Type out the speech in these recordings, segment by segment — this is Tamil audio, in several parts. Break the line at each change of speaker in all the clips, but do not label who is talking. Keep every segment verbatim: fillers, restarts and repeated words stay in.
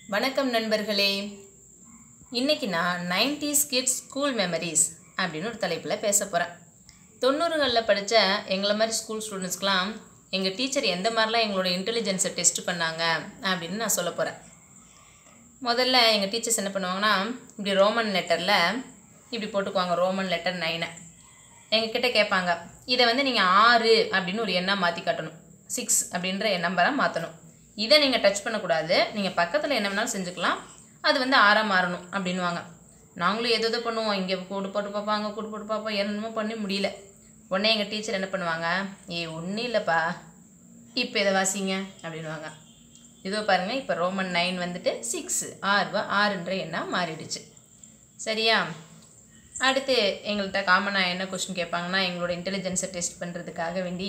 வணக்கம் நண்பர்களே. இன்னைக்கு நான் நைன்டீஸ் கிட்ஸ் ஸ்கூல் மெமரிஸ் அப்படின்னு ஒரு தலைப்பில் பேச போகிறேன். தொண்ணூறுகளில் படித்த எங்களை மாதிரி ஸ்கூல் ஸ்டூடெண்ட்ஸ்க்கெலாம் எங்கள் டீச்சர் எந்த மாதிரிலாம் எங்களோட இன்டெலிஜென்ஸை டெஸ்ட் பண்ணாங்க அப்படின்னு நான் சொல்ல போகிறேன். முதல்ல எங்கள் டீச்சர்ஸ் என்ன பண்ணுவாங்கன்னா, இப்படி ரோமன் லெட்டரில் இப்படி போட்டுக்குவாங்க, ரோமன் லெட்டர் நைனை. எங்ககிட்ட கேட்பாங்க, இதை வந்து நீங்கள் ஆறு அப்படின்னு ஒரு எண்ணாக மாற்றி காட்டணும், சிக்ஸ் அப்படின்ற நம்பராக மாற்றணும். இதை நீங்கள் டச் பண்ணக்கூடாது, நீங்கள் பக்கத்தில் என்ன வேணாலும் செஞ்சுக்கலாம், அது வந்து ஆறாக மாறணும் அப்படின்வாங்க. நாங்களும் எது எதோ பண்ணுவோம், இங்கே கூடு போட்டு பார்ப்போம், அங்கே கூடு போட்டு பார்ப்போம், என்னமோ பண்ணி முடியல. உடனே எங்கள் டீச்சர் என்ன பண்ணுவாங்க, ஏ ஒன்றும் இல்லைப்பா, இப்போ இதை வாசிங்க அப்படின்வாங்க. இதோ பாருங்கள், இப்போ ரோமன் நைன் வந்துட்டு சிக்ஸு ஆறுவா ஆறுன்ற எண்ணாக மாறிடுச்சு. சரியா? அடுத்து எங்கள்கிட்ட காமனாக என்ன கொஸ்டின் கேட்பாங்கன்னா, எங்களோட இன்டெலிஜென்ஸை டெஸ்ட் பண்ணுறதுக்காக வேண்டி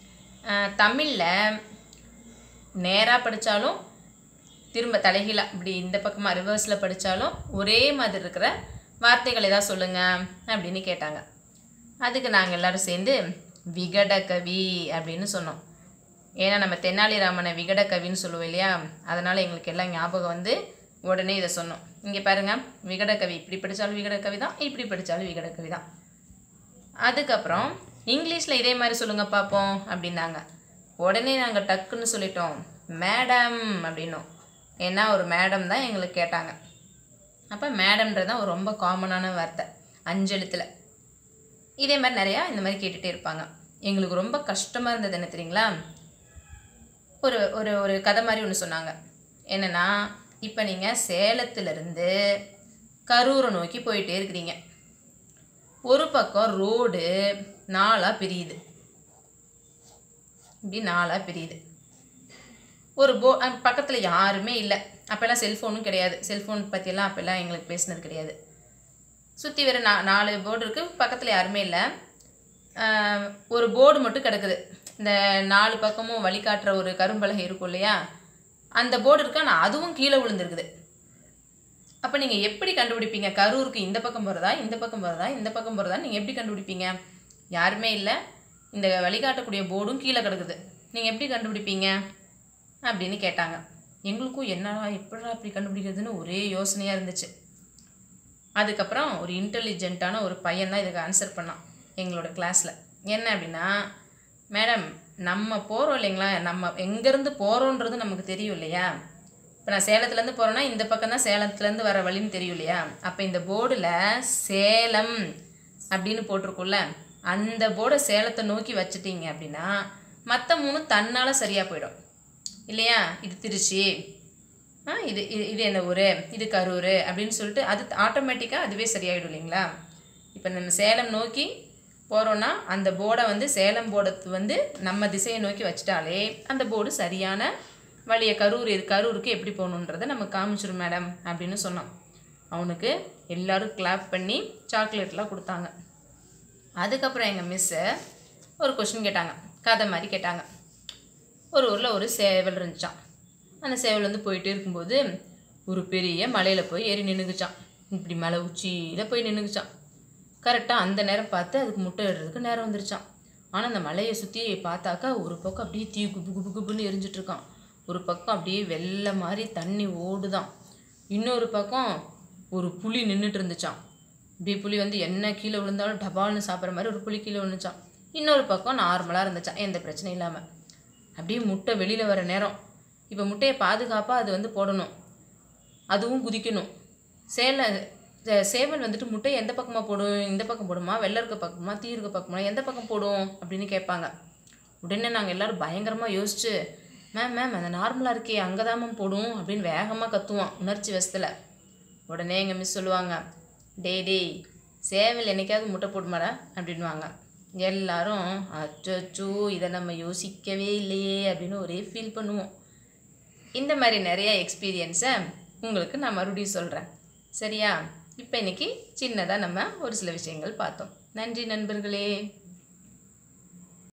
தமிழில் நேராக படித்தாலும் திரும்ப தலைகீழாக இப்படி இந்த பக்கமாக ரிவர்ஸில் படித்தாலும் ஒரே மாதிரி இருக்கிற வார்த்தைகள் ஏதாவது சொல்லுங்கள் அப்படின்னு கேட்டாங்க. அதுக்கு நாங்கள் எல்லோரும் சேர்ந்து விகடகவி அப்படின்னு சொன்னோம். ஏன்னா நம்ம தெனாலிராமனை விகடகவின்னு சொல்லுவோம் இல்லையா, அதனால் எங்களுக்கு எல்லாம் ஞாபகம் வந்து உடனே இதை சொன்னோம். இங்கே பாருங்கள், விகடகவி இப்படி படித்தாலும் விகடகவி தான், இப்படி படித்தாலும் விகடகவி தான். அதுக்கப்புறம் இங்கிலீஷில் இதே மாதிரி சொல்லுங்கள் பார்ப்போம் அப்படின்னாங்க. உடனே நாங்கள் டக்குன்னு சொல்லிட்டோம், மேடம் அப்படின்னோம். ஏன்னா ஒரு மேடம் தான் எங்களுக்கு கேட்டாங்க. அப்போ மேடம்ன்றது தான் ஒரு ரொம்ப காமனான வார்த்தை, அஞ்சு எழுத்தில். இதே மாதிரி நிறையா இந்த மாதிரி கேட்டுகிட்டே இருப்பாங்க. எங்களுக்கு ரொம்ப கஷ்டமாக இருந்தது என்ன தெரியுங்களா, ஒரு ஒரு ஒரு கதை மாதிரி ஒன்று சொன்னாங்க. என்னென்னா, இப்போ நீங்கள் சேலத்துலேருந்து கரூரை நோக்கி போயிட்டே இருக்கிறீங்க. ஒரு பக்கம் ரோடு நாலாக பிரியுது, இப்படி நாலாக பிரியுது. ஒரு போ பக்கத்தில் யாருமே இல்லை. அப்போல்லாம் செல்ஃபோனும் கிடையாது, செல்ஃபோன் பற்றியெல்லாம் அப்போல்லாம் எங்களுக்கு பேசினது கிடையாது. சுற்றி வேறு நா நாலு போர்டு இருக்குது, பக்கத்தில் யாருமே இல்லை. ஒரு போர்டு மட்டும் கிடக்குது, இந்த நாலு பக்கமும் வழிகாட்டுற ஒரு கரும்பலகை இருக்கும் இல்லையா, அந்த போர்டு இருக்கா, ஆனால் அதுவும் கீழே விழுந்துருக்குது. அப்போ நீங்கள் எப்படி கண்டுபிடிப்பீங்க, கரூருக்கு இந்த பக்கம் போகிறதா இந்த பக்கம் போகிறதா இந்த பக்கம் போகிறதா நீங்கள் எப்படி கண்டுபிடிப்பீங்க? யாருமே இல்லை, இந்த வழிகாட்டக்கூடிய போர்டும் கீழே கிடக்குது, நீங்கள் எப்படி கண்டுபிடிப்பீங்க அப்படின்னு கேட்டாங்க. எங்களுக்கும் என்னடா எப்படா அப்படி கண்டுபிடிக்கிறதுன்னு ஒரே யோசனையாக இருந்துச்சு. அதுக்கப்புறம் ஒரு இன்டெலிஜென்ட்டான ஒரு பையன் தான் இதுக்கு ஆன்சர் பண்ணான் எங்களோட கிளாஸில். என்ன அப்படின்னா, மேடம் நம்ம போகிறோம் இல்லைங்களா, நம்ம எங்கேருந்து போகிறோன்றது நமக்கு தெரியும் இல்லையா. இப்போ நான் சேலத்துலேருந்து போகிறேன்னா இந்த பக்கம் தான் சேலத்துலேருந்து வர வழின்னு தெரியும் இல்லையா. அப்போ இந்த போர்டில் சேலம் அப்படின்னு போட்டிருக்கும்ல, அந்த போர்டை சேலத்தை நோக்கி வச்சுட்டிங்க அப்படின்னா மற்ற மூணு தன்னால் சரியாக போயிடும் இல்லையா. இது திருச்சி, ஆ இது இது இது என்ன ஊர், இது கரூர் அப்படின்னு சொல்லிட்டு அது ஆட்டோமேட்டிக்காக அதுவே சரியாயிடும் இல்லைங்களா. இப்போ நம்ம சேலம் நோக்கி போகிறோன்னா அந்த போர்டை வந்து சேலம் போர்டை வந்து நம்ம திசையை நோக்கி வச்சிட்டாலே அந்த போர்டு சரியான வழியை, கரூர் இது கரூருக்கு எப்படி போகணுன்றதை நம்ம காமிச்சிடும் மேடம் அப்படின்னு சொன்னோம். அவனுக்கு எல்லோரும் கிளாப் பண்ணி சாக்லேட்லாம் கொடுத்தாங்க. அதுக்கப்புறம் எங்கள் மிஸ்ஸு ஒரு கொஸ்டின் கேட்டாங்க, கதை மாதிரி கேட்டாங்க. ஒரு ஊரில் ஒரு சேவல் இருந்துச்சான். அந்த சேவல் வந்து போயிட்டே இருக்கும்போது ஒரு பெரிய மலையில் போய் ஏறி நின்றுக்குச்சான். இப்படி மலை உச்சியில் போய் நின்றுக்குச்சான். கரெக்டாக அந்த நேரம் பார்த்து அதுக்கு முட்டை இடுறதுக்கு நேரம் வந்துருச்சான். ஆனால் அந்த மலையை சுற்றி பார்த்தாக்கா ஒரு பக்கம் அப்படியே தீ குபு குபு குபுன்னு எரிஞ்சிட்ருக்கான், ஒரு பக்கம் அப்படியே வெள்ளை மாதிரி தண்ணி ஓடுதான், இன்னொரு பக்கம் ஒரு புலி நின்றுட்டு இருந்துச்சான். இப்படி புலி வந்து என்ன கீழே விழுந்தாலும் டபால்னு சாப்பிட்ற மாதிரி ஒரு புலி கீழே விழுந்துச்சான். இன்னொரு பக்கம் நார்மலாக இருந்துச்சான், எந்த பிரச்சனையும் இல்லாமல். அப்படியே முட்டை வெளியில் வர நேரம், இப்போ முட்டையை பாதுகாப்பாக அது வந்து போடணும், அதுவும் குதிக்கணும். சேலை சேவல் வந்துட்டு முட்டையை எந்த பக்கமாக போடும், இந்த பக்கம் போடுமா, வெள்ளை இருக்க பக்கமா, தீ இருக்க பக்கமா, எந்த பக்கம் போடும் அப்படின்னு கேட்பாங்க. உடனே நாங்கள் எல்லோரும் பயங்கரமாக யோசிச்சு, மேம் மேம் அந்த நார்மலாக இருக்கே அங்கே தான் மேம் போடும் அப்படின்னு வேகமாக கத்துவோம் உணர்ச்சி வசத்தில். உடனே எங்கள் மிஸ் சொல்லுவாங்க, டேய் டேய் சேவல் என்னைக்காவது முட்டை போடுமாடா அப்படின்வாங்க. எல்லாரும் அச்சோ இதை நம்ம யோசிக்கவே இல்லையே அப்படின்னு ஒரே ஃபீல் பண்ணுவோம். இந்த மாதிரி நிறைய எக்ஸ்பீரியன்ஸை உங்களுக்கு நான் மறுபடியும் சொல்கிறேன். சரியா? இப்போ இன்றைக்கி சின்னதாக நம்ம ஒரு சில விஷயங்கள் பார்த்தோம். நன்றி நண்பர்களே.